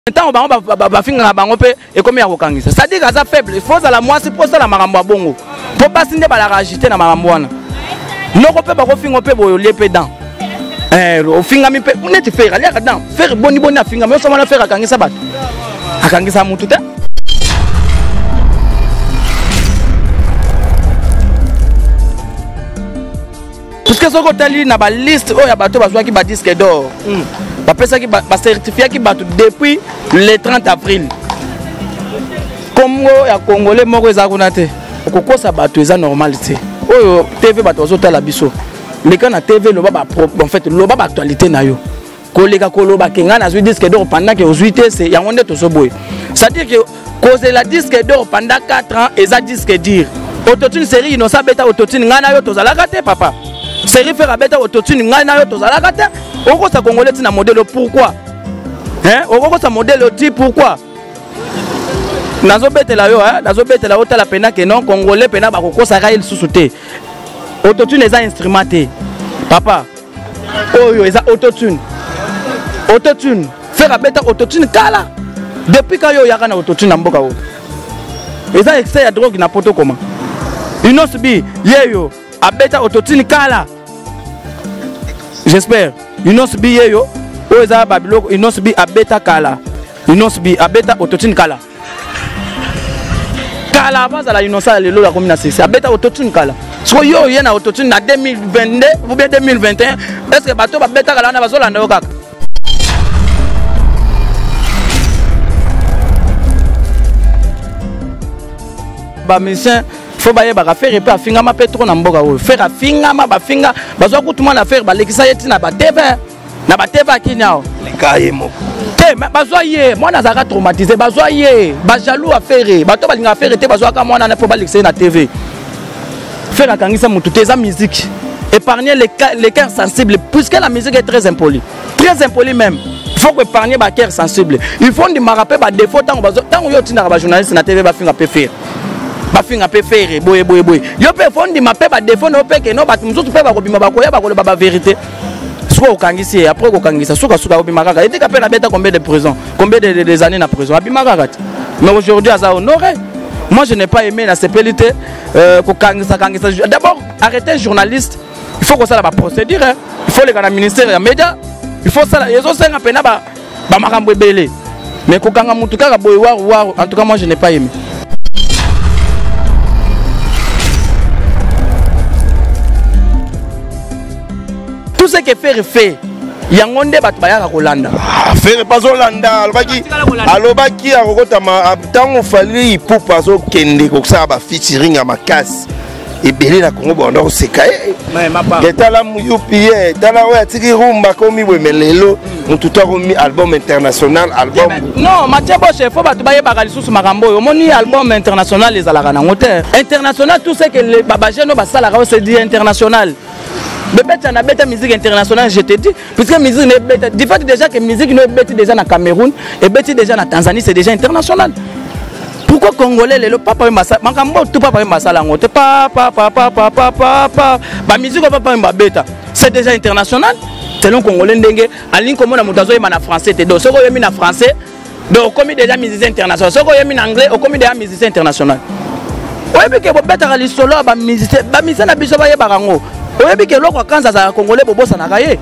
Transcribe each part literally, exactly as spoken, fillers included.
Tant on va va finir à bangope et comme il y a aucun ça. Ça dit que ça faible. Il faut ça la moi c'est pour ça la marambo bongo. Pour pas signer ba la rajouter na maramboana. Non on peut pas refinir on peut boyer pédant. Eh au finga mi pe on est faire aller là-dedans. Faire boni boni à finga mais on va faire à kangi ça bat. À kangi ça mututa. Parce que ce qu'on t'a dit na ba liste oh ya bateau bazwa ki ba disque d'or. Parce que ba certifié qui bat depuis le trente avril. Congo ya congolais moko ezakunate. Okoko sa bateau eza normalité. Oyo T V bateau zota la biso. Les cas na T V lo ba en fait lo ba actualité na yo. Kolega koloba kenga na zwi disque d'or pendant que ozuité c'est ya onde to so boy. Ça dire que cause la disque d'or pendant quatre ans eza disque dire. Autotune série inosa beta autotune ngana yo to zalaka te papa. Série faire beta autotune ngana yo to zalaka te. Oko sa congolais tina modèle pourquoi? Hein? Oko sa modèle type pourquoi? Nazo bete la yo hein, nazo bete la ota la pena que non congolais pena ba koko sa ka il sous-souté. Autotune les instrumenté. Papa. Oh yo, eza autotune. Autotune. Faire beta autotune kala. Depuis quand yo yaka na autotune na mboka wo. Eza excès ya drogue na poto comment? Ino subi yeyo abeta autotune kala. J'espère. Inos bi yeyo oza babilo inos bi abeta kala inos bi abeta autotune kala kala baza la inosa lelo la commune c'est abeta autotune kala so yo yena autotune na deux mille vingt-deux ou bien deux mille vingt et un est-ce que bato babeta kala na bazola ndo kaka ba mission faut baye ba faire et pas finga ma petro na mboka wo faire finga ma ba finga bazwa kutuma na faire ba lekisa yeti na ba T V na ba T V kinyao le kaye moko te bazwa ye mwana zaka traumatisé bazwa ye ba jaloux a faire bato balinga faire te bazwa ka mwana na faut ba lekisa na T V faire kangisa mutu te za musique épargner les les cœurs sensibles puisque la musique est très impolie très impolie même il faut que épargner ba cœurs sensibles il faut ndi marape ba défaut tant bazwa tant yo tina ba journaliste na T V ba finga pe faire ba finga pe faire boye boye boye yo pe fondi ma pe ba défaut no pe que no ba mususu pe ba ko bima ba ko ya ba ko ba vérité soit au kangisi après ko kangisa suka suka ko bima kaka etika pe na beta combien de prison combien de, de, des années na prison abima kaka mais aujourd'hui asa honoré moi je n'ai pas aimé la cépélité euh ko kangisa kangisa d'abord arrêter journaliste il faut que ça la procédure hein. Il faut les gars ministère ya média il faut ça les autres senga pena ba ba makambo ebele mais ko kanga mutu kaka boye war war en tout cas moi je n'ai pas aimé. Tout ce que faire fait, yangonde bat bayaka kolanda. Faire pas Olanda, alobaki alobaki akokotama tango fali ipupa zo kende koksa ba featuring à makasi. Et belé la Congo bondo sekaye. Mais ma part. Getala muyupiye, tala wa tiki rumba komi wemelelo, mututo komi album international, album. Non, Mathieu Boche, faut ba tubaye ba lisusu makambo. Omoni album international les alaka na ngote. International tout ce que les babajeno ba sala ka se dit international. Bébé, tu as bête musique internationale, je te dis. Puisque musique n'est bête. Du fait déjà que musique n'est bête déjà na Cameroun et bête déjà na Tanzanie, c'est déjà international. Pourquoi Congolais, le papa est massa, mangambo tout papa est massa la ngote, papa, papa, papa, papa, ba musique papa est bête. C'est déjà international. Selon Congolais ndenge, aline comme na mutazo yema na français te do. Soko yemi na français, donc comme déjà musique internationale. Soko yemi na anglais, comme déjà musique internationale. Ouais, mais que bête à l'isolo, ba musique, ba musique na biso ba yebarango. Oyebi ke loko kanza za congolais bobosa na kaye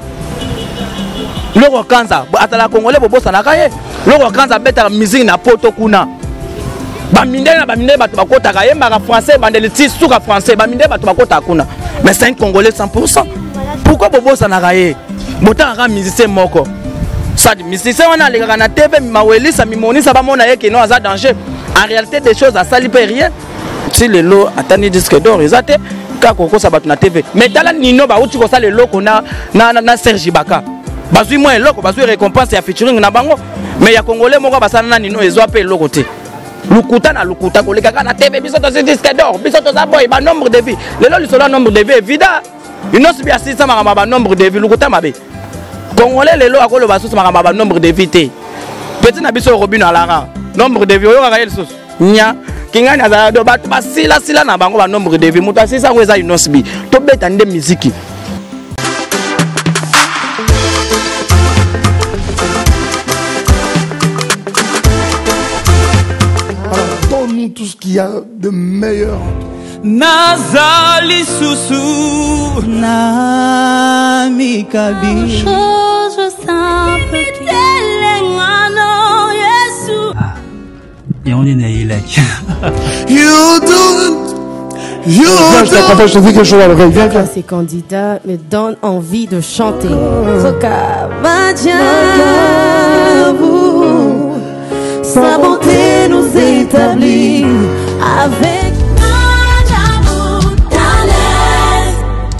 loko kanza atala congolais bobosa na kaye loko kanza beta musique na poto kuna ba minde na ba minde bato bakota kaye mbaka français bandeli ti suka français ba minde bato bakota kuna mais c'est un congolais cent pour cent pourquoi bobosa na kaye bota ka musicien moko ça dit musicien on a les na T V mawelisa mimonisa ba mona yeke no aza danger en réalité des choses à sali pe rien si le lot atani disque d'or ezate kako ça bat na T V mais tala nino ba uti ko ça le loko na na na Serge Baka bazui moi loko bazui récompense ya featuring na bango mais ya congolais moko basana na nino ezo pe loko te lukuta na lukuta ko leka na T V biso to disque d'or biso to za boy ba nombre de vie le lo lisolo nombre de vie évident une autre bien six cents ba nombre de vie lukuta mabe congolais le lo akolo ba sous ba nombre de vie te petit na biso robino alara nombre de vie yo ka yel sus nya Kingani aza do bat basila sila na bango ba nombre de vie muta sisa ngweza inosbi to beta nde musique Donne-nous tout ce qu'il y a de meilleur. Nazali Susu Namikabi. Chose simple qui Telengano Yesu. You do. You viens, je t'accompagne, je te dis quelque chose à l'oreille. Viens, viens. Ces candidats me donnent envie de chanter. Sa bonté nous établit avec Madjabou Dalès.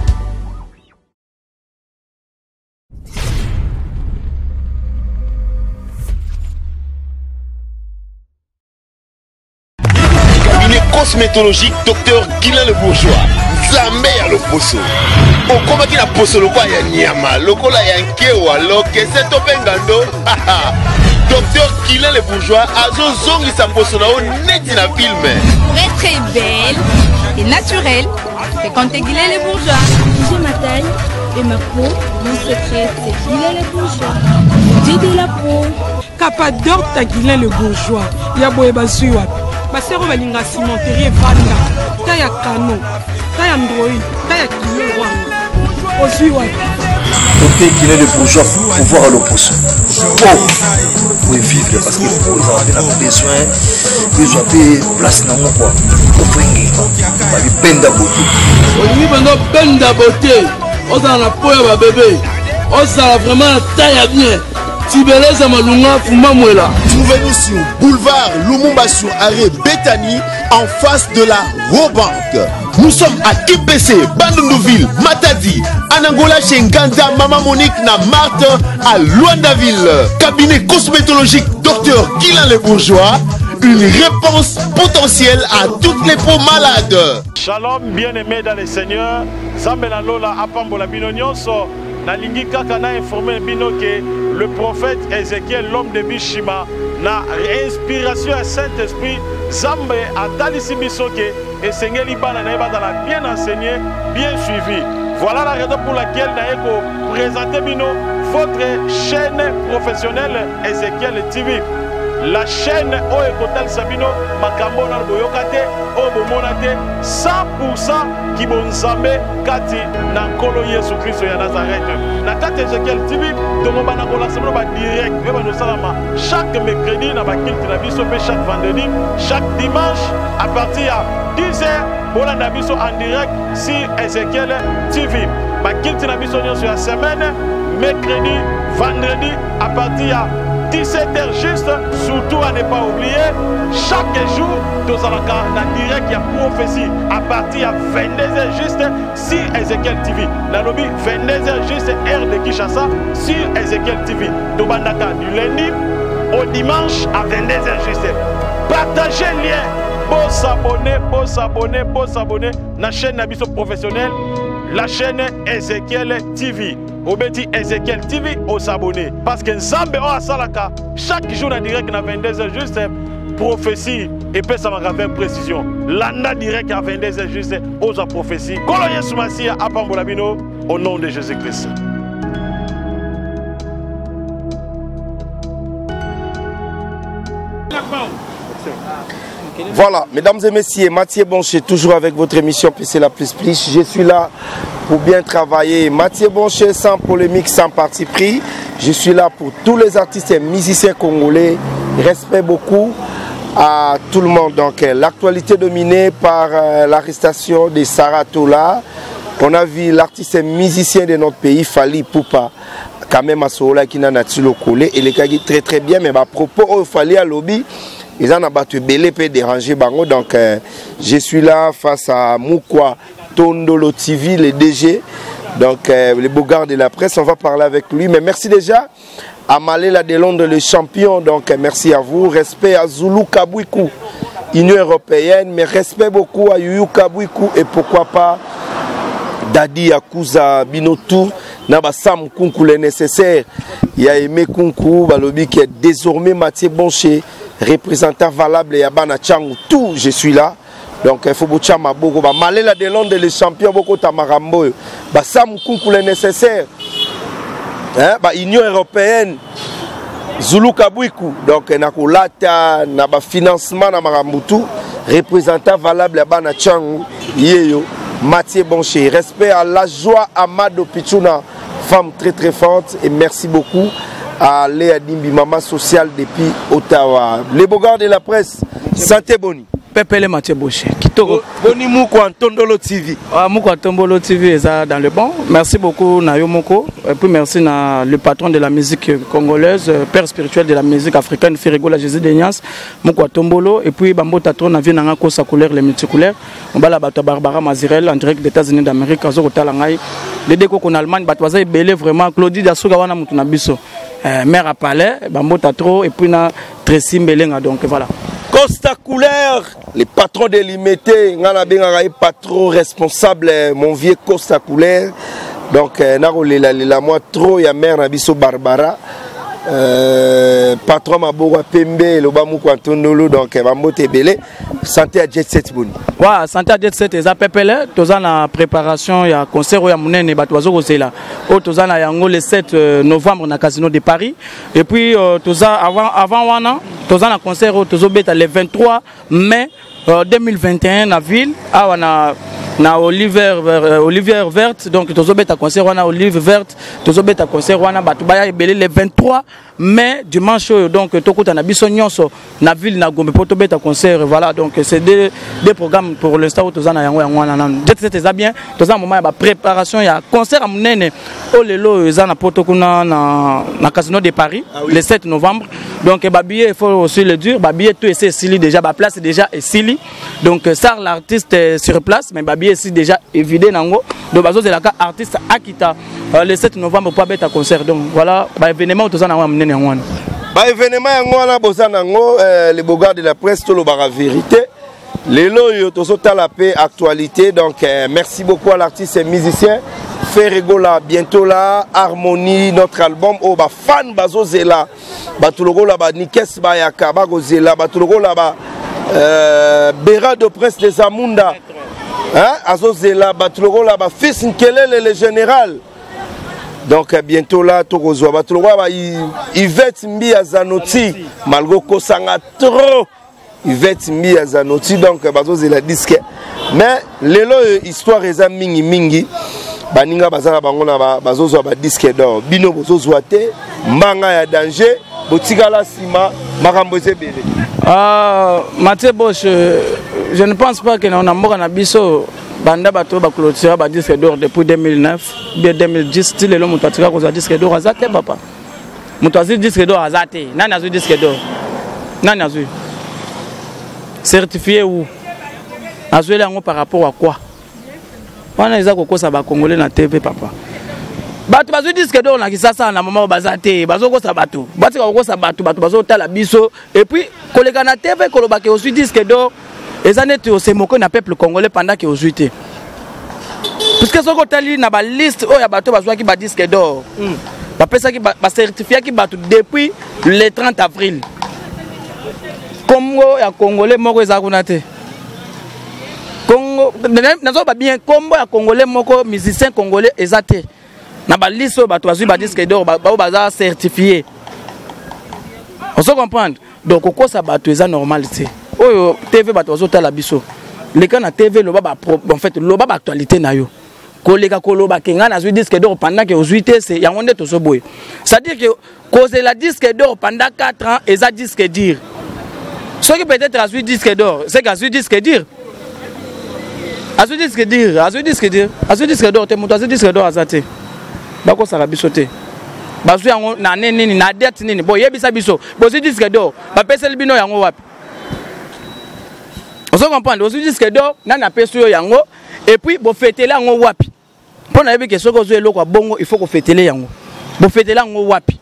Cabinet cosmétologique docteur Guilain le Bourgeois. Zambé à l'opposo. Au combat qui la pose le quoi ya nyama, le quoi la yankewa, le que c'est au bengando. Docteur Guilain le Bourgeois a zong sa pose na o net na film. Pour être très belle et naturelle, c'est quand t'es Guilain le Bourgeois. J'ai ma taille et ma peau, mon secret c'est Guilain le Bourgeois. J'ai de la peau. Capador ta Guilain le Bourgeois. Ya boye basuwa. Basero balinga cimenterie vanda. Ta ya kano. Ta ya android. Ta ya kilo wanga. Osuwa. Côté Guilain le Bourgeois pour pouvoir l'opposer. Pour pour vivre parce que pour ils ont besoin ils ont place dans mon quoi. Pour bringuer. Ba bi benda beauté. Oni bando benda beauté. On a la peau ya bébé. On ça vraiment taille bien. Tibeleza malunga fuma mwela. Trouvez-nous sur boulevard Lumumba sur arrêt Bethany en face de la Robank. Nous sommes à I P C, Bandundouville, Matadi, Anangola chez Nganda, Maman Monique, na Marthe, à Luandaville. Cabinet cosmétologique docteur Guilain le Bourgeois. Une réponse potentielle à toutes les peaux malades. Shalom, bien-aimés dans le Seigneur. Zambela Lola Apambola Binonyonso. Nalingi kaka na informé bino que le prophète Ézéchiel, l'homme de Bishima, na inspiration à Saint-Esprit, Zambé a talisi bisoke et Seigneur Libana na bien enseigné, bien suivi. Voilà la raison pour laquelle na eko présenter bino votre chaîne professionnelle Ézéchiel T V. La chaîne Oekotal Sabino, Makambo na Boyokate, Obomonate, cent pour cent qui bonzambe kati na nkolo Yesu Christ ya Nazareth. Na kati Ezekiel T V, tomba na kola semaine ba direct, ba no salama chaque mercredi na ba kilte na biso pe chaque vendredi, chaque dimanche à partir à dix heures, bola na biso en direct sur Ezekiel T V. Ba kilte na biso sur la semaine, mercredi, vendredi à partir à dix-sept heures juste, surtout à ne pas oublier, chaque jour, dans la direct, il y a prophétie à partir de vingt-deux heures juste sur Ezekiel T V. La lobby, vingt-deux heures juste, heure de Kinshasa sur Ezekiel T V. Dobandaka du lundi au dimanche à vingt-deux heures juste. Partagez le lien, pour s'abonner, pour s'abonner, pour s'abonner à la chaîne Nabiso professionnelle, la chaîne Ezekiel T V. Obeti Ezekiel T V aux abonnés. Parce que Nzambe o asalaka chaque jour en direct à vingt-deux heures juste prophétie et puis ça m'a avec précision. Landa direct à vingt-deux heures juste aux prophéties. Kolo Yesu Masia apambola bino au nom de Jésus-Christ. Voilà, mesdames et messieurs, Mathieu Bonchet, toujours avec votre émission P C La Plus Plus. Je suis là pour bien travailler. Mathieu Bonchet, sans polémique, sans parti pris. Je suis là pour tous les artistes et musiciens congolais. Respect beaucoup à tout le monde. Donc, l'actualité dominée par euh, l'arrestation de Sarah Tola. On a vu l'artiste et musicien de notre pays, Fally Ipupa, quand même à Sola qui n'a pas collé. Et les cas très très bien, mais à propos, il fallait à lobby. Ils en ont battu belé peut déranger bango. Donc euh, je suis là face à Moukwa Tondolo T V, le D G, donc euh, le beau gars de la presse. On va parler avec lui. Mais merci déjà à Malela Delonde, le champion. Donc euh, merci à vous. Respect à Zulu Kabwiku, Union européenne. Mais respect beaucoup à Yuyu Kabwiku et pourquoi pas Dadi Yakuza Binotou. Naba Sam Kunku le nécessaire. Il y a Aimé Kunku, Balobi qui est désormais Mathieu Bonchet, représentant valable Yabana Tchangou, tout, je suis là. Donc il faut que Boko, Malela Delonde, les champions, Boko Tamarambo, Sam Kunku le nécessaire. Hein, bah, Union européenne, Zulu Kabwiku, donc Nakulata, Naba financement, Namarambutu. représentant valable à Bana Tchangou, Yeyo, Mathieu Bonché. Respect à la joie Amado Pichuna, femme très très forte. Et merci beaucoup à Léa Dimbi, maman sociale depuis Ottawa. Les beaux gars de la presse, santé Boni. Pepele Mathieu Bonché. Kitoko. Boni Mouko Antondolo T V. Ah, Mouko Antondolo T V est dans le bon. Merci beaucoup Nayo Moko. Et puis merci na le patron de la musique congolaise, père spirituel de la musique africaine, Firigo la Jésus de Nias, Mouko Tombolo. Et puis Bambo Tatron na vient nanga sa couleur les multicouleurs. On va la battre Barbara Mazirel en direct des États-Unis d'Amérique. Azo Talangai. Les déco en Allemagne, Batwaza belé vraiment. Claudie Dasuga wana mutuna biso. Mère à Palais, Bambo Tatro et puis na Tracy Mbelenga. Donc voilà. Costa Couleur, les patrons délimité, ngana benga patron responsable, mon vieux Costa Couleur. Donc naro la la moi trop ya mère nabiso Barbara. Euh, patron Maboura Pembe, le Bamou Kwantondolo, donc Bambo Tebele, santé à Jet Set Bouni. Ouais, santé à Jet Set, et ça pepele, tous en la préparation, il y a concert où il y a mon et Batoiseau Rosela. Oh, tous en a le sept novembre dans le Casino de Paris. Et puis, tous avant avant un an, tous en a concert où tous le vingt-trois mai deux mille vingt et un dans la ville. Ah, on a na Olivier Olivier verte donc tous obeta concert on a Olivier verte tous obeta concert on a batubaya ebele le vingt-trois mai dimanche donc tokuta na biso nyonso na ville na Gombe pour tobeta concert voilà donc c'est des des programmes pour l'instant où tous en a yango yango na c'était ça bien tous en moment ya préparation ya concert munene o lelo ezana potokuna na na Casino de Paris ah, oui. Le sept novembre donc babillet il faut aussi le dire babillet tout c'est Sili déjà ba place déjà est Sili donc ça l'artiste est sur place mais babillet ici déjà évidé nango donc bazo c'est la cas artiste Akita euh, le sept novembre pour beta concert donc voilà ba événement tout ça na mnene ngwana ba événement ngwana boza nango les beaux gars de la presse to lo bara vérité les loyo to sota la paix actualité donc euh, merci beaucoup à l'artiste et musicien Ferregola bientôt là Harmonie notre album oh ba fan bazo zela ba tulogo la ba Nikes ba yakaba go zela ba tulogo la ba euh, Béra de Prince des Amunda. Hein? Azozela, Batuloro là, fils Nkelele le général. Donc bientôt là, Togozoa, Batuloro, Yvette Mbi Azanoti, malgré Kosanga trop, Yvette Mbi Azanoti, donc Bazozela disque. Mais l'élo histoire est mingi mingi. Baninga Bazana Bangona Bazozoa disque d'or. Bino Bozozoate, Manga ya danger, Botigala Sima, Maramboze Bele. Ah, Mathieu Bosch, je ne pense pas que nous avons un biso banda bato ba clôture ba disque d'or depuis deux mille neuf, bien deux mille dix, style le mutu atika ko disque d'or azate papa. Mutu azi disque d'or azate, nani azu disque d'or. Nani azu. Certifié où? Azu lango par rapport à quoi? Wana eza ko kosa ba congolais na T V papa. Bato bazo disque d'or na kisasa na mama bazate, bazo ko sa bato. Bato ko sa bato, bato bazo tala biso et puis kolega na T V koloba ke aussi disque d'or. Et ça n'est aussi moqué na peuple congolais pendant que aux huit. Parce que ce qu'on a na ba liste oh ya bato bazwa ki ba disque d'or. Ba pesa ki ba certifié ki bato depuis le trente avril. Congo ya congolais moko ezakuna te. Congo nazo ba bien Congo ya congolais moko musicien congolais ezate. Na ba liste bato bazwi ba disque d'or ba baza certifié. On se comprend. Donc au ça bato eza normalité. Oh T V bato zota la biso. Les cas na T V lo ba en fait lo ba actualité na yo. Kolega koloba kenga na zwi disque d'or pendant que aux huit c'est yango nde to so boy. C'est-à-dire que cause la disque d'or pendant quatre ans et ça disque dire. Ce qui peut-être a zwi disque d'or, c'est qu'a zwi disque dire. A zwi disque dire, a zwi disque dire, a zwi disque d'or te muto a zwi disque d'or azate. Ba ko sala biso te. Ba zwi yango na nini na date nini bo yebisa biso. Bo zwi disque d'or, ba pesa libino yango wapi. On se comprend, on se dit que d'or, nan a peso yango, et puis vous fêtez là en wapi. Pour n'avoir que ce que vous avez le bongo, il faut que vous fêtez les yango. Vous fêtez là en wapi.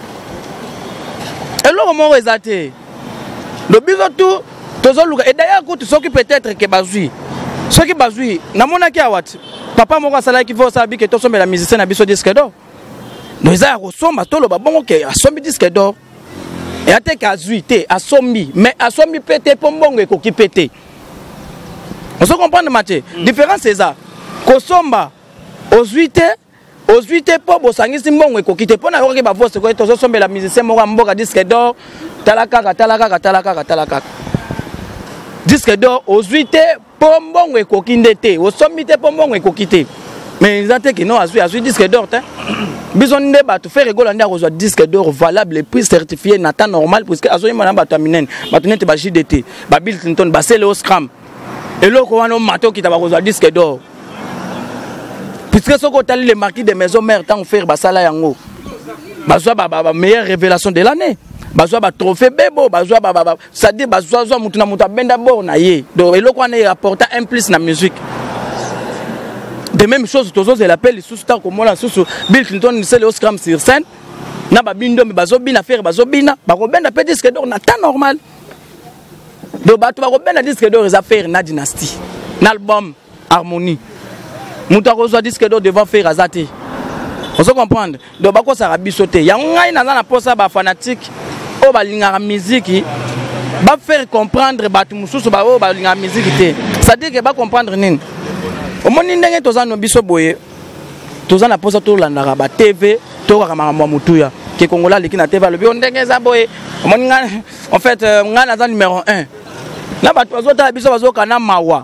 Et là, comment vous êtes? Le biso tout, tous et d'ailleurs, ceux qui peut-être que bazoui, ceux qui bazoui, na mona ki awat. Papa moko sala qui faut savoir que tous sommes la musicienne na biso disque d'or. Nous avons somba tout le bongo que a sombi disque d'or. Et à tes casuités, à sommi, mais à sommi pété pour mbongo et qui pété. On se comprend de Mathieu. La différence c'est ça. Kosomba, aux huit, aux huit pour bossangi simbongo et qui te pona roki ba voix ko to sombe la musicien mo mboka disque d'or, talaka talaka talaka talaka. disque d'or ozwi te po mbongo ekoki nde te osomi te po mbongo ekoki te mais eza te ke non azwi azwi disque d'or te biso nde bato faire rigola nde akozwa disque d'or valable et puis certifié na temps normal puisque azoyima na bato ya minene bato nete ba J D T ba Bill Clinton ba Leo Scram eloko wana omato okita bakozwa disque d'or puisque soko otali le marquis de maison mère ntango faire basala yango bazwa ba meilleure révélation de l'année bazwa ba trophée bebo bazwa ba ba c'est-à-dire bazwa zwa mutu na mutu abenda bord na ye donc eloko wana apporta un plus na musique de même chose tozo ze l'appelle sous tant comme la sous Bill Clinton c'est le Scram sur scène na ba bindo me bazo bina faire bazo bina ba ko benda pe disque d'or na temps normal donc ba to ba ko benda disque d'or les affaires na dynastie na album harmonie mutu akozwa disque d'or devant faire azate on se comprendre donc ba ko sa rabiso te ya ngai na na posa ba fanatique o ba linga musique ba faire comprendre ba tumususu ba o ba linga musique te ça dit que ba comprendre nini au moni ndenge toza no biso boye toza na posa to landaka ba T V to ka makambo mutuya ke kongola liki na T V alobi ndenge za boye au moni nga en fait nga na za numéro un na ba tozo ta biso bazo kana mawa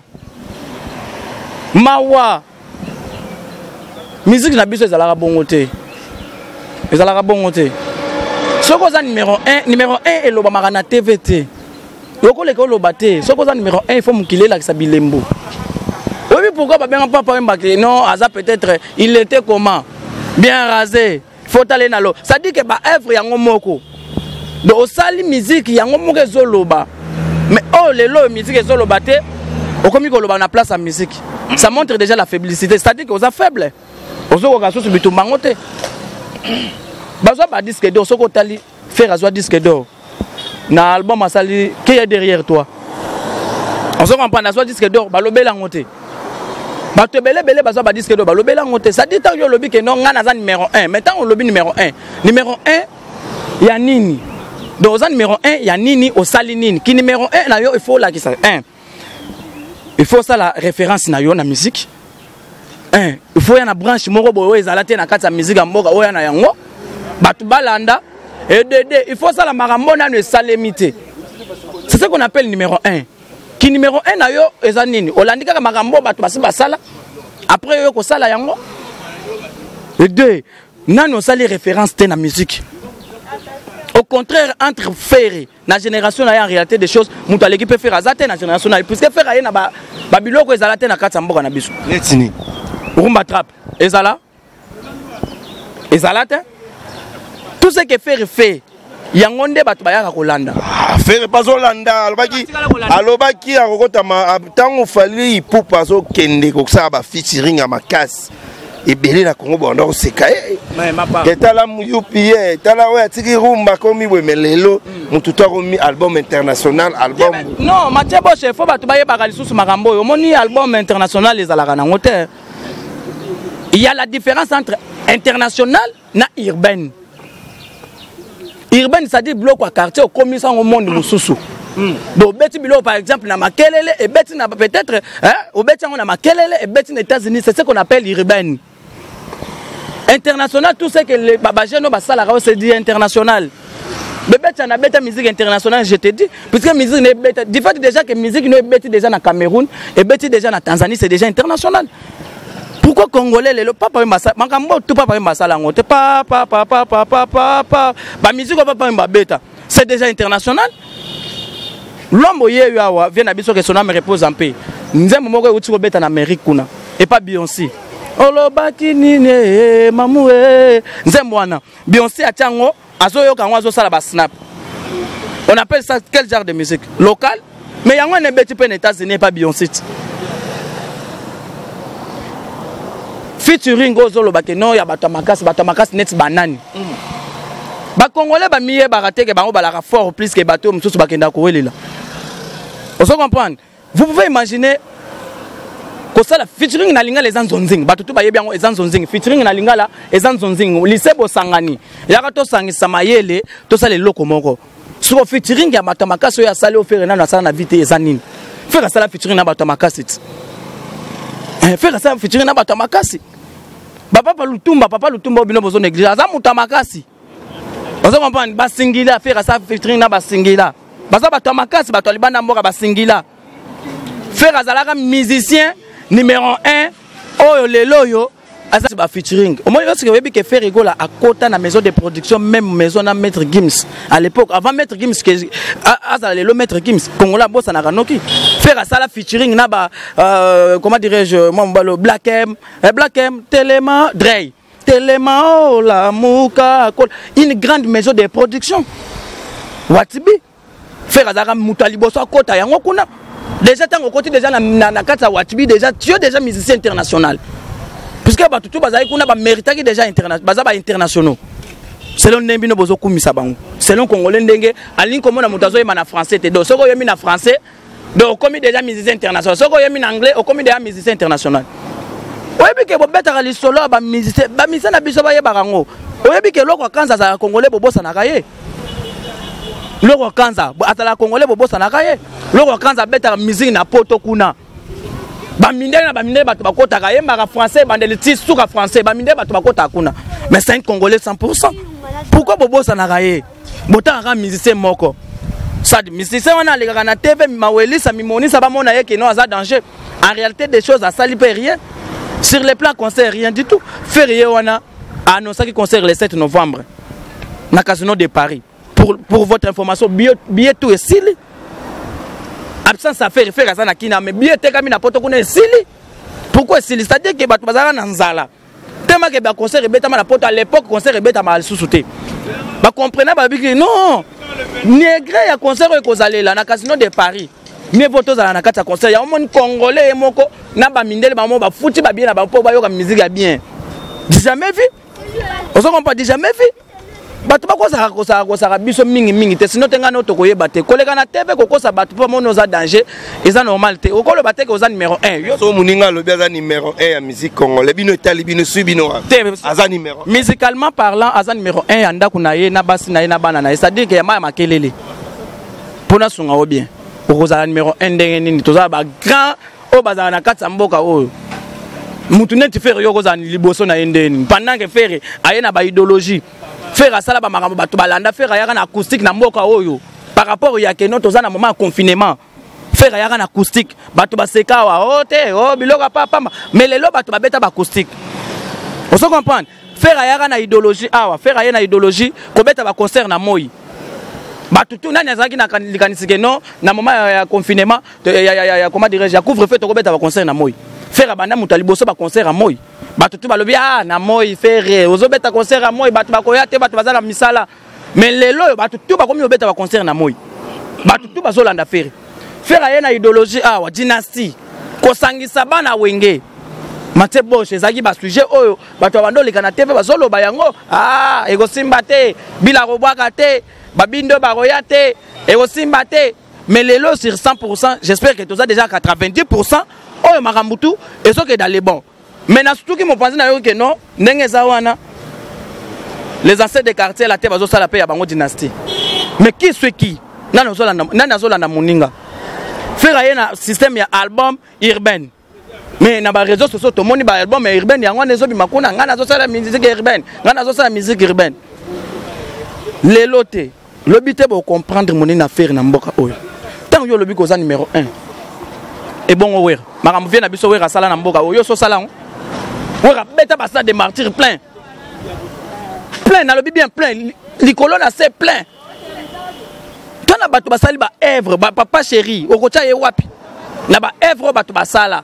mawa musique na biso ezalaka bongo te ezalaka bongo te soko za numéro un numéro un eloba maka na T V te yoko leko loba te soko za numéro un il faut mukilela kisa bilembo. Oui, pourquoi pas bien papa Mbaké? Non, Aza peut-être il était comment? Bien rasé. Faut aller dans l'eau. Ça dit que bah œuvre yango moko. Donc au sali musique yango moko zoloba. Mais oh les lots musique zoloba te. Au comme ko loba na place à musique. Ça montre déjà la faiblesse. C'est-à-dire que aux a faible. Aux autres cas sur bitumbango te. Bazo ba disque d'or soko tali faire azwa disque d'or. Na album asali qui est derrière toi? On se comprend azwa disque d'or ba lobela ngote. Bato belé belé bazo ba disque d'or ba lobela ngote. Ça dit tant yo lobi que non nga na za numéro un. Mais tant on lobi numéro un. Numéro un ya nini? Donc za numéro un ya nini au sali nini? Qui numéro un na yo il faut la qui ça un. Il faut ça la référence na yo na musique. Un, il faut y a une branche moko boyo ezalate na kati ya musique mboka oya na yango. Bato balanda et de deux, il faut ça la marambo na ne salemité. C'est ce qu'on appelle numéro un. Qui numéro un na yo ezanini? Olandika ka marambo bato basi basala. Après yo ko sala yango. Et deux, nano sali référence te na musique. Au contraire, entre faire la génération en réalité des choses, mutu aleki peut faire azate na génération puisque faire aye na ba babiloko ezalate na kati ya mboka na biso. Netini. Rumba trap, ezala, ezala te. Tout ce que faire fait, yangonde batu bayaka kolanda. Faire pas Olanda, alobaki, alobaki akokota ma tango fali ipupa zo kende koksa ba featuring à makasi. Et belé la Congo bondo sekaye. Mais ma part. Ketala muyupiye, tala we atiki rumba komi we melelo, mututo komi album international, album. Non, Mathieu Boche, faut batu baye bakali susu makambo. Omoni album international les alaka na ngote. Il y a la différence entre international et urbaine. Urbaine, c'est-à-dire bloc à quartier au commissaire au monde mususu. Donc beti bilo par exemple na makelele et beti na peut-être hein au beti on a makelele et beti aux États-Unis, c'est ce qu'on appelle urbaine. International, tout ce que les babageno basala c'est dit international. Mais beti na beta musique internationale, je te dis, puisque musique n'est beta, du fait déjà que musique n'est beti déjà na Cameroun et beti déjà na Tanzanie, c'est déjà international. Pourquoi Congolais le papa mbasa makambo tout papa mbasa la ngote pa pa pa pa pa pa pa pa ba musique papa mbabeta c'est déjà international. L'homme yeyo awa vient na biso que son âme repose en paix. Nzembo moko uti ko beta na Amérique kuna et pas Beyoncé. Olobaki nini mamu e nzembo wana Beyoncé atiango azoyo kango azo sala ba snap. On appelle ça quel genre de musique? Local mais yango ne beti pe na États-Unis pas Beyoncé. Featuring ozolo bake no ya bato makasi bato makasi net banani. Ba Congolais ba miye ba raté que bango balaka fort plus que bato mususu bakenda ko welela. On se comprend. Vous pouvez imaginer que ça la featuring na linga les anzonzing bato tout ba yebi yango ezanzonzing featuring na linga la ezanzonzing lycée Bosangani. Yaka to sangisa mayele to sala loko moko. Sur featuring ya bato makasi ya sala ofere na na sala na vite ezanini. Faire ça la featuring na bato makasi. Faire ça featuring na bato makasi. Papa Lutumba, papa Lutumba obino bozo néglige. Aza muta makasi. Ozo comprendre ba singila faire ça featuring na ba singila. Baza bato makasi bato libanda mboka ba singila. Frère azalaka musicien numéro un. Oh lelo yo. C'est un featuring. Au moins, il y a que faire rigolo à côté de la maison de production, même maison de Maître Gims. À l'époque, avant Maître Gims, le Maître Gims, Congolais, boss, on a ranoki. Faire ça la featuring, naba, comment dirais-je, moi, Black M, Black M, Téléma, Drey, Téléma, oh la Mouka, une grande maison de production. Watibi. Faire ça, Moutali, boss, à côté, yango kuna. Déjà, tant au côté déjà, na kata Watibi, déjà, tu es déjà musicien international. Puisque tout le mérité déjà internationaux. Selon Nembino Bozoku Misabango. Selon Congolais Ndenge, Aline comme on a monté en français, te do. Soko yemi na français, donc comme déjà musicien international. Soko yemi en anglais, comme déjà musicien international. Oui, mais que Bobette a solo, ba musicien, ba musicien na biso ba yebarango. Oui, mais que l'autre Kanza za Congolais Bobo Sanakaye. L'autre Kanza, atala Congolais Bobo Sanakaye. L'autre Kanza bête à musique na poto kuna. Baminde na baminde bato bakota ka yemba français bandeli ti suka français baminde bato bakota kuna mais c'est un Congolais cent pour cent. Pourquoi bobo sanaka ye bota ka musicien moko ça musicien wana le na T V maweli sa mimoni sa ba mona ye que non ça danger en réalité des choses à sali pas rien sur les plans concert rien du tout férié wana annoncé qui concert le sept novembre na Casino de Paris pour pour votre information billet billet tout est sili. Absence à faire faire ça na kina mais bien te kami na poto kuna sili. Pourquoi sili? C'est-à-dire que batu bazala na nzala. Tellement que ba concert beta ma na poto à l'époque concert beta ma sous-souté. Ba comprenez ba biki non. Négre ya concert ko zalela na Casino de Paris. Mieux voto za na kata concert ya mon congolais moko na ba mindele ba mo ba futi ba bien na ba po ba yo ka musique ya bien. Jamais vu. On se comprend jamais vu. Batu ba kosa kosa kosa biso mingi mingi te sinon tenga no to koyeba te koleka na T V ko kosa batu pa mono za danger eza normal te okolo bateke oza numéro un yo so muninga lo bia za numéro un ya musique congolais bino etali bino subino aza numéro musicalement parlant aza numéro un ya ndako na ye na basi na ye na bana na ye c'est-à-dire que ya ma makelele pona sunga o bien okoza numéro un ndenge nini toza ba grand o bazana na katsa mboka oyo mutu neti faire yo koza liboso na ye ndeni pendant que faire ayena ba idéologie faire ça là ba makambo bato balanda faire yaka na acoustique na mboka oyo par rapport ya que notre zana moment confinement faire yaka na acoustique bato baseka wa oh te oh biloka papa mais lelo bato babeta ba acoustique on se comprend faire yaka na idéologie awa faire yaka na idéologie ko beta ba concert na moi bato tout nani azaki na likanisike non na moment ya confinement ya ya ya comment dirais-je couvre-feu to ko beta ba concert na moi faire banda mutali boso ba concert à moi bato tu balobi ah na moi faire ozobeta concert à moi bato bakoya te bato bazala misala mais lelo bato tu bakomi obeta ba concert na moi bato tu bazolanda faire faire ayena idéologie ah wa dynastie ko sangisa bana wenge mate boche ezaki ba sujet oyo bato bandoleka na T V bazoloba yango ah ego simba te bila robwaka te babindo baroya te ego simba te mais lelo sur cent pour cent j'espère que tu as déjà quatre-vingt-dix pour cent oyo makambutu et ce que dans les bons. Mais surtout qui m'ont pensé que non, les anciens des quartiers la terre bazo sala paix ya bango dynastie. Mais qui c'est qui? Nana zola nana zola na moninga. Faire un système ya album urbain. Mais na ba réseaux sociaux to moni ba album urbain yango nezo bi makuna ngana zo sala musique urbaine. Ngana zo sala musique urbaine. Les lotés, l'obité pour comprendre monina faire na mboka oyo. Tant yo lobi koza numéro un. Et bon ower. Makambo vient na biso wera sala na mboka oyo so sala. Wera beta basa de martyrs plein. Plein na lobi bien plein. Likolo na c'est plein. Tant na bato basali ba œuvre ba papa chéri okocha ye wapi. Na ba œuvre bato basala.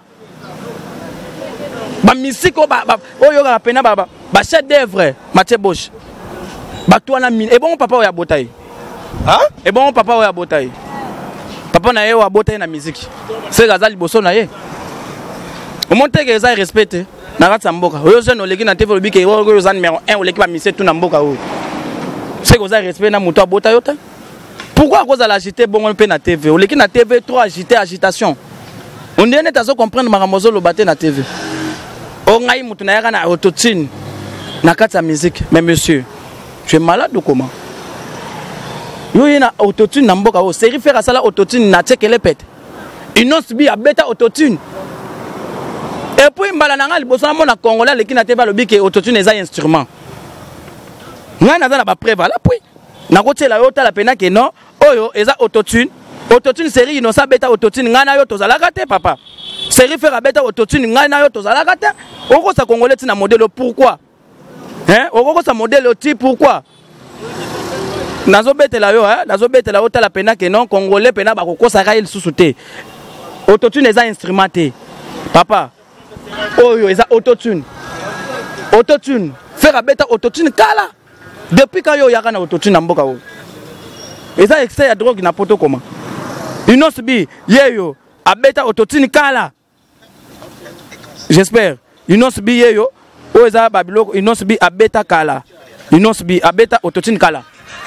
Ba musique ba oyo ga pena ba ba chef d'œuvre Mathieu Bosch. Bato na mine. Et bon papa oya botaye. Hein? Et bon papa oya botaye. Papa na ye wa botaye na musique. C'est gazali boso na ye. Au monte que ça respecte na ratsa mboka. Oyo jeune oleki na T V lobi ke oyo za numéro un oleki ba mise tout na mboka oyo. C'est que ça respecte na muto botaye yota. Pourquoi cause à l'agiter bon on peut na T V. Oleki na T V trop agité agitation. On dit net à se comprendre maramozo lo baté na T V. O ngai mutu na yaka na autotune na katsa musique. Mais monsieur, tu es malade ou comment? Yo yena autotune na mboka o série faire ça la autotune na tchekele pète. Une autre bi a bêta autotune. Et puis mbala na ngali boso na mona congolais leki na T V lobi ke autotune eza instrument. Nga na za na ba preuve la puis. Na kote la yota la pena ke non oyo eza autotune Autotune série innocent beta autotune ngana yo tozalaka te papa. Série faire beta autotune ngana yo tozalaka te. Oko sa congolais tina modèle pourquoi? Hein? Oko sa modèle type pourquoi? Nazo betela yo hein, nazo betela ota la pena que non congolais pena ba ko sa il sous-souté. Autotune eza instrumenté. Papa. Oyo eza autotune. Autotune. Faire beta autotune kala. Depuis quand yo yaka na autotune na mboka o. Eza excès ya drogue na poto comment? Inos bi yeyo abeta autotune kala. J'espère. Inos bi yeyo o eza babiloko inos bi abeta kala. Inos bi abeta autotune kala.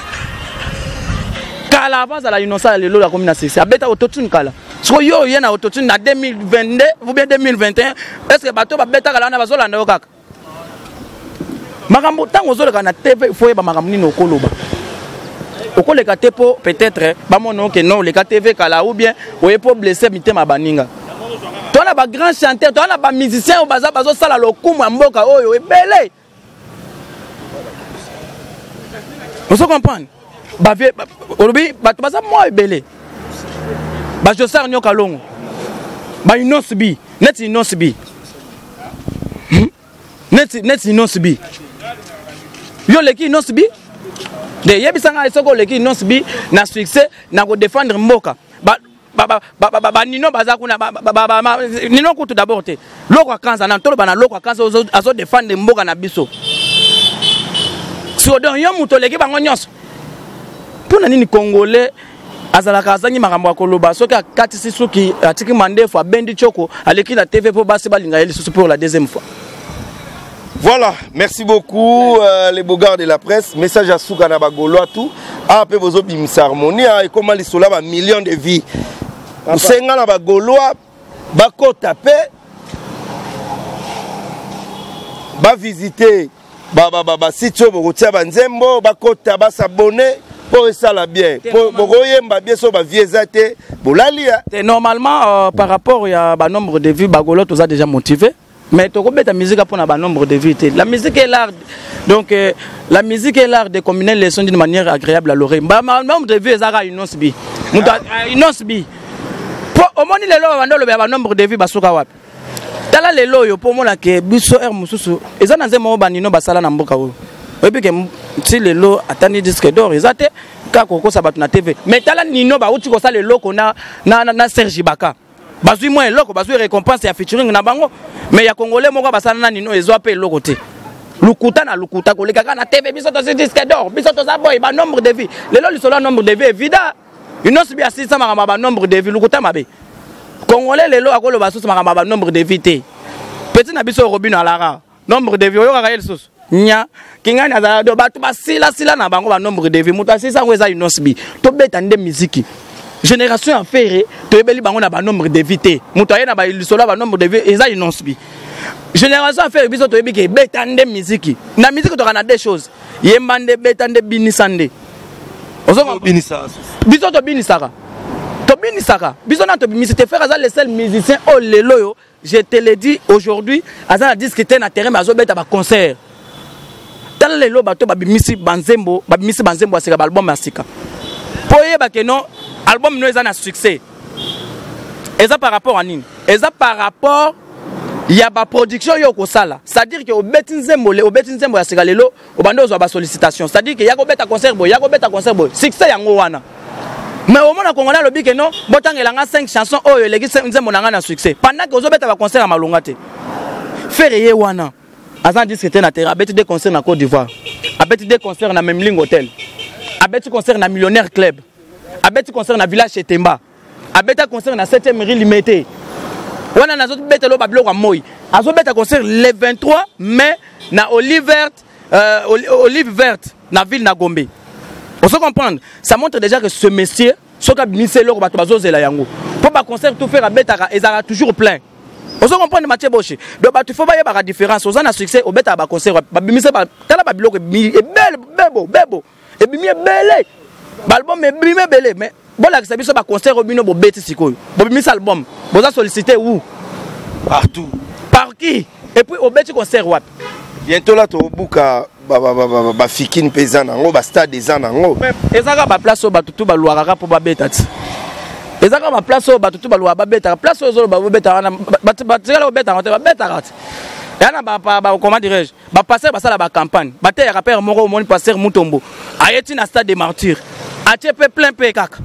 Kala avant la innocent lelo la commune c'est abeta autotune kala. So yo yena autotune na deux mille vingt-deux ou bien deux mille vingt et un est-ce que bato ba beta kala na bazola ndo kaka. Makambo tango zola na T V foye ba makambo nino koloba. Oko le katepo peut-être ba mono que non le T V kala ou bien oye po blesser mitema baninga. Toi na ba grand chanteur, toi na ba musicien o baza bazo sala lokumu mboka oyo ebele. Vous comprenez? Ba vie olobi bato baza mo ebele. Ba Josar nyoka longo. Ba inosbi, net inosbi. Net net inosbi. Yo leki inosbi. De yebisanga isoko leki inosbi na succès na ko défendre mboka. Ba ba ba ba ba nino baza kuna ba ba nino kutu d'abord te. Loko akanza na tolo bana loko akanza azo défendre mboka na biso. So don yo muto leki bango nyonso. Pona nini congolais azalaka azangi makambo ya koloba soki akatisi soki atiki mandefu abendi choko aleki na T V po basi balinga yeli susu pour la deuxième fois. Voilà, merci beaucoup euh, les beaux gars de la presse. Message à Souka na bagolo tout. Ah pe bozo bimisa harmonie et comment les sola ba millions de vies. Usenga na bagolo ba ko taper ba visiter ba ba ba ba site bo kotia ba nzembo ba ko ba s'abonner. Ça la bien. Normalement, euh, par rapport à un nombre de vues, Bagolo nous a déjà motivé. Mais tu as la musique pour un nombre de vues. La musique est l'art. Donc, euh, la musique est l'art de combiner les sons d'une manière agréable à l'oreille. Un nombre de vues, c'est une osbi. Une osbi. Au moins, les lois, un nombre de vues, Basuka. Tala les lois, pour moi, que Bisso R. Moussousou. Et ça, c'est un moment où Basala Namboka. Et puis, si les lots attendent disque d'or, ils attendent kako ça bat na T V. Mais tala nino ba uti ko ça le loko na na na Serge Ibaka. Bazui moins loko, bazui récompense ya featuring na bango. Mais ya congolais moko basana na nino ezo apé loko te. Lukuta na lukuta ko le kaka na T V biso to disque d'or, biso to za boy ba nombre de vie. Les lots solo nombre de vie évident. Une autre bien six cents ba nombre de vie lukuta mabe. Congolais les lots akolo ba sous ba nombre de vie te. Petit na biso Robin Alara. Nombre de vie yo ka el sous. Nya kingani azala do batu basila sila na bango ba nombre de vie muta sisa ngweza inosbi to beta nde musique génération affaire to ebeli bango na ba nombre de vie te muta ye na ba isola ba nombre de vie eza inosbi génération affaire biso to ebike beta nde musique na musique to kana des choses yemba nde beta nde binisande ozonga binisa biso to binisaka to binisaka biso na to bimisite te faire les seuls musiciens oh lelo yo je te le dis aujourd'hui azana discuter na terrain mazo beta ba concert. Dans les lots, bateau babimisi banzembo, babimisi banzembo asika album asika. Poye ba que non, album no ezana succès. Et ça par rapport à nini? Et ça par rapport il y a ba production yo ko sala. C'est-à-dire que au betinzembo le au betinzembo asika lelo, au bando zo ba sollicitation. C'est-à-dire que ya ko beta concert boy, ya ko beta concert boy. Succès yango wana. Mais au moment congolais lobi que non, botangela nga cinq chansons oyo legi nzembo nanga na succès. Pendant que zo beta ba concert à Malonga te. Faire ye wana. Azan dit que c'était na terre, abeti des concerts na Côte d'Ivoire. Abeti des concerts na Memling Hotel. Abeti concert na Millionnaire Club. Abeti concert na Village Chetemba. Abeti concert na septième rue Limité. Wana na zoto beta lo bablo kwa moi. Azo beta concert le vingt-trois mai na Olive Verte, euh, Olive Verte na ville na Gombe. On se comprendre. Ça montre déjà que ce monsieur, soka bimise lo bato bazo zela yango. Pour ba concert tout faire abeta ezara toujours plein. On se comprend de Mathieu Boché. Donc, il faut voir la différence. On a succès au bêta à concert. Bimise ba kala ba biloko est belle, bebo, bebo. Et bimi est belle. L'album est bimi belle. Mais bon la que ça ba concert au bino bo bêti siko. Bo bimise album. Bo a sollicité où? Partout. Par qui? Et puis au bêti concert what? Bientôt là, tu as bouka ba ba ba ba ba fikine paysan nango ba stade des ans nango. Et ça ba place au ba tutu ba luaraka pour ba bêta. eza kaka baplace oyo bato tu balwa babetaka place oyo ozoloba babetaka wana batikala kobetaka te babetaka te eya na comment dirais-je bapaster basala bacampagne bateyaka pere moko omoni paster Mutombo ayeti na stade de martyre atie mpe plein mpe kaka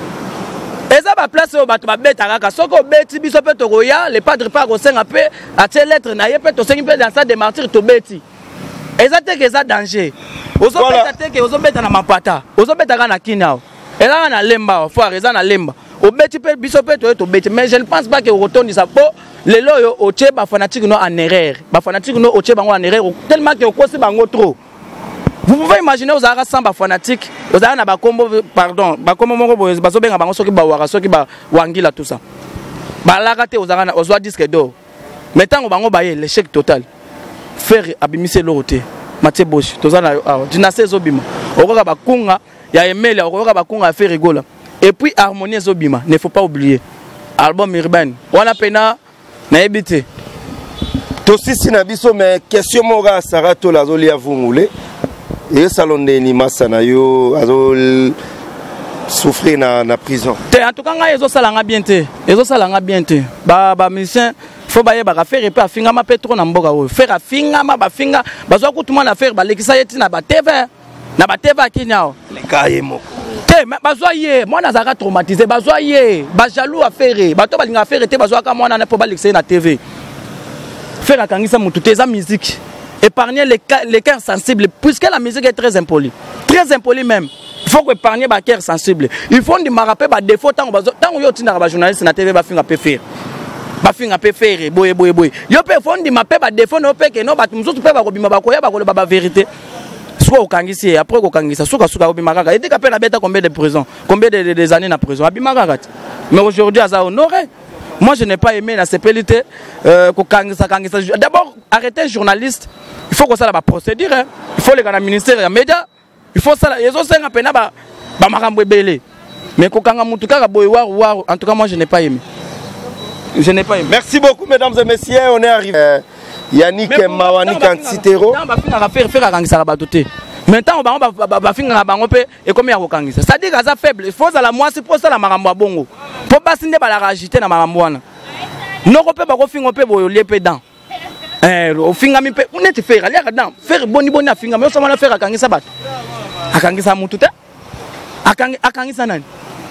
eza baplace oyo bato babetaka kaka soki obeti biso mpe tokoya le padre mpe akosenga mpe atie lettre na ye mpe tosengi mpe na stade de martyre tobeti eza teke eza danger ozobeta teke ozobeta na mapata ozobetaka na kini awa ezaka na lemba awa foire eza na lemba obeti mpe biso mpe toye tobeti mais je ne pense pas que okotondisa po lelo oyo otie bafanatique no en erreur bafanatique no otie bango en erreur tellement que okosi bango trop. Vous pouvez imaginer aux arabes sans fanatique, aux arabes na combo pardon, ba combo moko bazo benga bango soki ba wara soki ba wangila tout ça. Ba la raté aux arabes aux disque d'or. Maintenant bango ba l'échec total. Faire abimise loroté. Mathieu Bosch, tozana dynastie zobima. Okoka ba kunga ya emele okoka ba kunga faire rigola. Et puis harmonie zobima, ne faut pas oublier. Album urbain. Wana pena na ebité. Tosisi na biso mais question mora sarato la zoli avumule. Et salon de Nimasa na yo azol souffrir na na prison. Te en tout cas nga ezo salanga bien te. Ezo salanga bien te. Ba ba musicien faut ba ye ba faire pas finga ma petro na mboka o. Faire finga ma ba finga bazwa kutuma na faire ba lekisa yeti na ba T V. Na ba T V kinyao. Le kaye moko. Te bazwa ye moi na zaka traumatisé bazwa ye ba jaloux à faire. Ba to ba linga faire te bazwa ka moi na po ba lekisa na T V. Faire kangisa mutu te za musique. Épargner les, les cœurs sensibles, puisque la musique est très impolie. Très impolie même. Il faut épargner les cœurs sensibles. Il faut me rappeler les défauts. Tant que vous êtes journaliste na T V, vous pouvez faire. Vous pouvez faire. Boye, boye, boye. Il faut me rappeler les défauts. Vous pouvez faire. Vous pouvez faire la vérité. Soit au Kangisi, après au Kangisi, soit au Bimaraga. Il dit qu'après la bête combien de prison, combien de, de années dans la prison. Mais aujourd'hui, à honoré. Moi, je n'ai pas aimé la cépélité. Euh, D'abord, arrêter un journaliste. Il faut que ça la procédure. Hein. Il faut les gars ministère et les médias. Il faut ça. Ils ont ça pena ba ba marambo belé. Mais kokanga mutuka boywa war. En tout cas, moi, je n'ai pas aimé. Je n'ai pas aimé. Merci beaucoup, mesdames et messieurs. On est arrivé. Euh, Yannick Mawani Kantitero. On va faire faire faire kangisa la batoté. Maintenant, on va va finir la bango pe et combien au kangisa. Ça dit que ça faible. Il faut ça la moi c'est pour ça la marambo bongo. Pour pas sinde ba la rajiter na marambo wana. Non ko pe ba ko fingo pe boyo lié pe dans. Eh, au fingami pe, on est faire, aller là-dedans, faire boni boni à fingami, on s'en va faire à Kangisa bat. À Kangisa Moutouta, à Kangisa nan.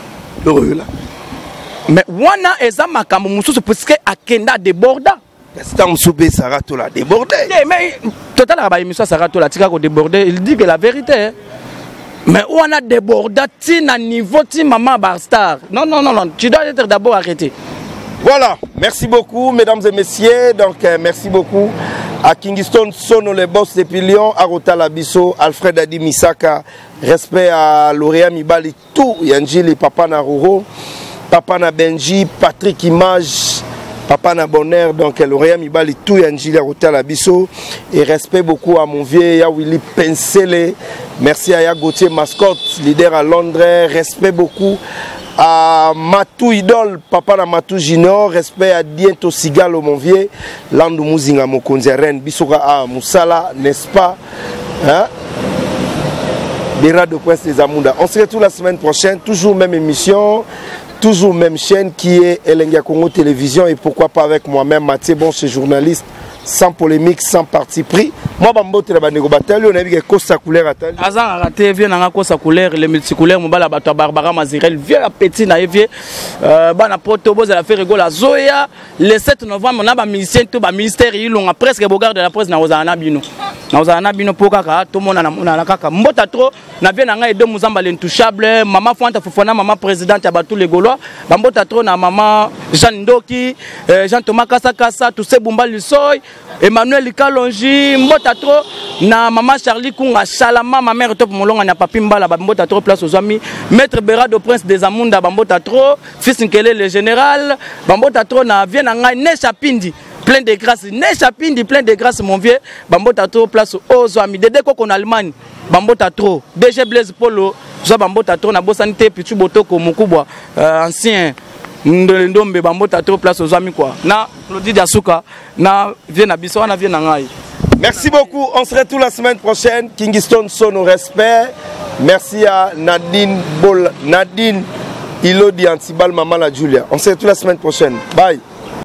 Mais wana eza makambo mususu parce que akenda déborda. C'est un soupé Sarato là débordé. Mais total la émission Sarato là tika ko déborder, il dit que la vérité. Mais on a débordé à niveau ti maman Barstar. Non non non non, tu dois être d'abord arrêté. Voilà, merci beaucoup mesdames et messieurs, donc euh, merci beaucoup à Kingston Sono les boss de Pilion, à Rota Labiso, Alfred Adi Misaka, respect à Lauréat Mibali, tout, Yanjili, Papa Naruro, Papa na Benji, Patrick Image, Papa na Bonheur, donc Lauréat Mibali, tout, Yanjili, à Rota Labiso, et respect beaucoup à mon vieux Ya Willy Pensele, merci à Ya Gauthier Mascotte, leader à Londres, respect beaucoup à Matou Idol, Papa na Matou Junior, respect à Diento Sigalo mon vieux, Landou Mouzinga Mokonzi Rennes, Bisoka à Moussala, n'est-ce pas? Hein? Des rats de presse des Amunda. On se retrouve la semaine prochaine, toujours même émission, toujours même chaîne qui est Elenga Congo Télévision et pourquoi pas avec moi-même Mathieu Bon, chez journaliste, sans polémique, sans parti pris. Moi, je suis un batel, on a vu que Costa couleur à tel. Azan a raté, vient dans la Costa couleur, les multicouleurs, mon bal à Bato Barbara Mazirel, vient à Petit Naïvier, Bana Poto, Boz, elle a fait rigolo à Zoya. Le sept novembre, on a un ministère, tout un ministère, ils ont presque regardé de la presse dans Ozana Bino. Dans Ozana Bino, Pokaka, tout le monde a la caca. Mbota trop, n'a bien un deux Mouzamba l'intouchable, maman Fouanta Fofona, maman présidente à Batou les Gaulois, Mbota trop, na maman Jean Doki, Jean Thomas Kassa Kassa, tous ces Bumba Lissoy, Emmanuel Kalonji, Mbota trop, na maman Charlie Kunga, Chalama, ma mère top Molonga, na papi Mbala, Mbota trop, place aux amis, maître Berado Prince des Amunda, Mbota trop, fils Nkele le général, Mbota trop, na vient na Nesha Pindi. Plein de grâce, Nesha Pindi, plein de grâce mon vieux, Bambota trop, place aux amis, Dede Koko en Allemagne, Bambota trop, D G Blaise Polo, Joa Bambota trop, na Bosanité, Pichu Botoko, Mukubwa, ancien, Ndombe, Bambota trop, place aux amis quoi, na Claudie Diasuka, na Viena Bisso, na Viena Ngai. Merci beaucoup, on se retrouve la semaine prochaine, Kingston Sono respect, merci à Nadine Bol, Nadine Ilodi Antibal, Maman la Julia. On se retrouve la semaine prochaine. Bye.